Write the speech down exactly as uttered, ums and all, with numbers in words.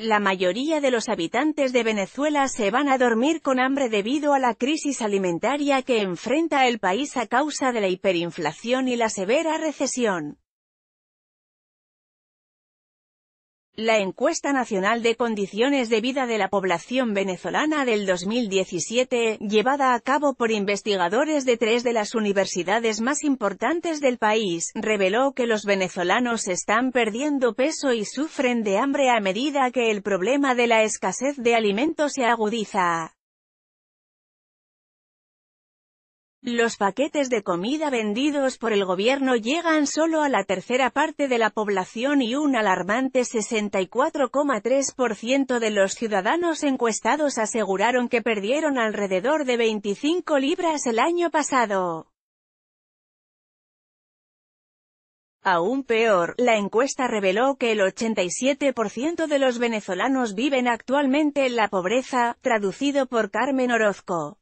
La mayoría de los habitantes de Venezuela se van a dormir con hambre debido a la crisis alimentaria que enfrenta el país a causa de la hiperinflación y la severa recesión. La encuesta nacional de condiciones de vida de la población venezolana del dos mil diecisiete, llevada a cabo por investigadores de tres de las universidades más importantes del país, reveló que los venezolanos están perdiendo peso y sufren de hambre a medida que el problema de la escasez de alimentos se agudiza. Los paquetes de comida vendidos por el gobierno llegan solo a la tercera parte de la población y un alarmante sesenta y cuatro coma tres por ciento de los ciudadanos encuestados aseguraron que perdieron alrededor de veinticinco libras el año pasado. Aún peor, la encuesta reveló que el ochenta y siete por ciento de los venezolanos viven actualmente en la pobreza, traducido por Carmen Orozco.